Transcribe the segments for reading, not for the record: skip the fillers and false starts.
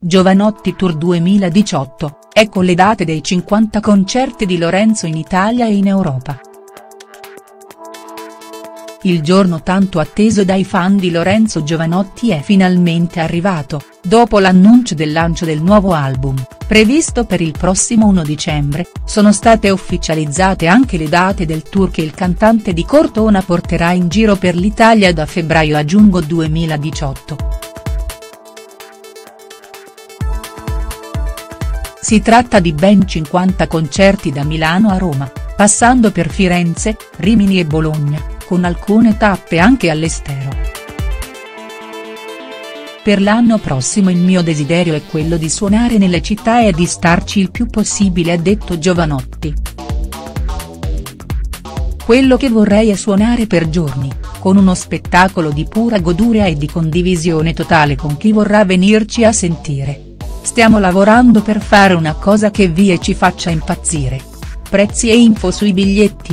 Jovanotti Tour 2018, ecco le date dei 50 concerti di Lorenzo in Italia e in Europa. Il giorno tanto atteso dai fan di Lorenzo Jovanotti è finalmente arrivato, dopo l'annuncio del lancio del nuovo album, previsto per il prossimo 1 dicembre, sono state ufficializzate anche le date del tour che il cantante di Cortona porterà in giro per l'Italia da febbraio a giugno 2018. Si tratta di ben 50 concerti da Milano a Roma, passando per Firenze, Rimini e Bologna, con alcune tappe anche all'estero. Per l'anno prossimo il mio desiderio è quello di suonare nelle città e di starci il più possibile, ha detto Jovanotti. Quello che vorrei è suonare per giorni, con uno spettacolo di pura goduria e di condivisione totale con chi vorrà venirci a sentire. Stiamo lavorando per fare una cosa che vi e ci faccia impazzire. Prezzi e info sui biglietti.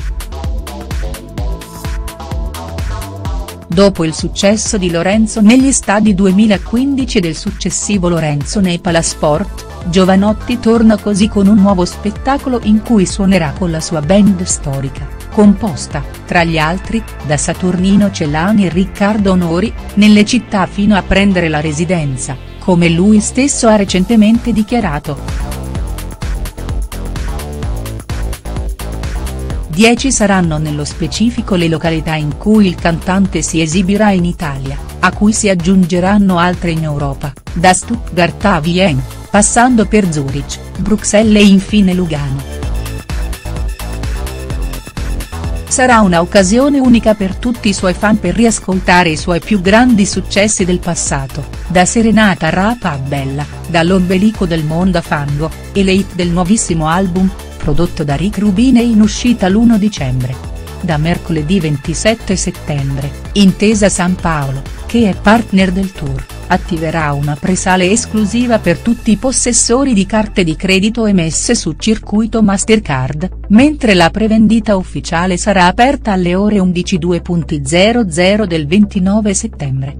Dopo il successo di Lorenzo negli stadi 2015 e del successivo Lorenzo nei Palasport, Jovanotti torna così con un nuovo spettacolo in cui suonerà con la sua band storica, composta, tra gli altri, da Saturnino Celani e Riccardo Onori, nelle città fino a prendere la residenza, come lui stesso ha recentemente dichiarato. 10 saranno nello specifico le località in cui il cantante si esibirà in Italia, a cui si aggiungeranno altre in Europa, da Stuttgart a Vienna, passando per Zurich, Bruxelles e infine Lugano. Sarà un'occasione unica per tutti i suoi fan per riascoltare i suoi più grandi successi del passato, da Serenata Rapa a Bella, dall'Ombelico del mondo a Fango, e le hit del nuovissimo album, prodotto da Rick Rubin e in uscita l'1 dicembre. Da mercoledì 27 settembre, Intesa San Paolo, che è partner del tour, attiverà una presale esclusiva per tutti i possessori di carte di credito emesse su circuito Mastercard, mentre la prevendita ufficiale sarà aperta alle ore 11:00 del 29 settembre.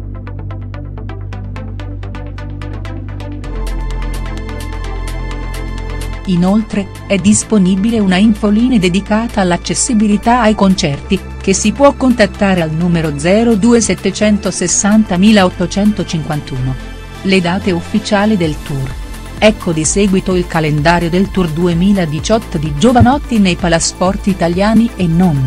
Inoltre, è disponibile una infoline dedicata all'accessibilità ai concerti, che si può contattare al numero 02 760 851. Le date ufficiali del tour. Ecco di seguito il calendario del tour 2018 di Jovanotti nei Palasport italiani e non.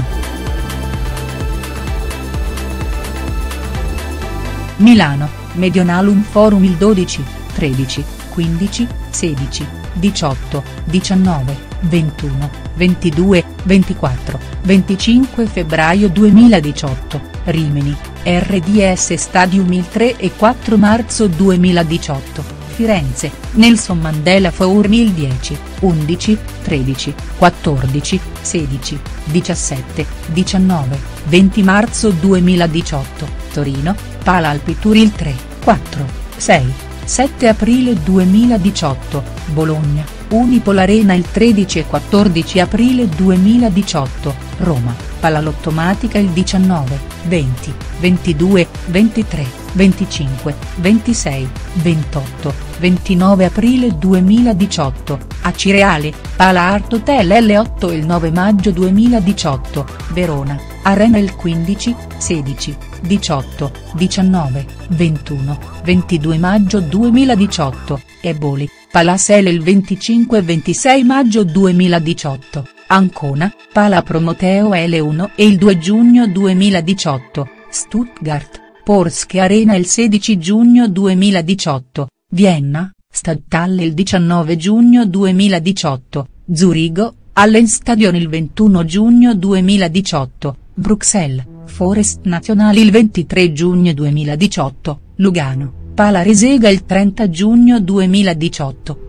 Milano, Medionalum Forum il 12, 13, 15, 16, 18, 19, 21, 22, 24, 25 febbraio 2018, Rimini, RDS Stadium il 3 e 4 marzo 2018, Firenze, Nelson Mandela Forum il 10, 11, 13, 14, 16, 17, 19, 20 marzo 2018, Torino, Pala Alpi Tour il 3, 4, 6, 7 aprile 2018, Bologna, Unipol Arena il 13 e 14 aprile 2018, Roma, Palalottomatica il 19, 20, 22, 23, 25, 26, 28, 29 aprile 2018, Acireale, Pala Art Hotel L8 il 9 maggio 2018, Verona, Arena il 15, 16, 18, 19, 21, 22 maggio 2018, Eboli, Palasele il 25 e 26 maggio 2018, Ancona, Pala Promoteo L1 e il 2 giugno 2018, Stuttgart, Porsche Arena il 16 giugno 2018, Vienna, Stadthalle il 19 giugno 2018, Zurigo, Hallenstadion il 21 giugno 2018, Bruxelles, Forest Nazionale il 23 giugno 2018, Lugano, Pala Resega il 30 giugno 2018.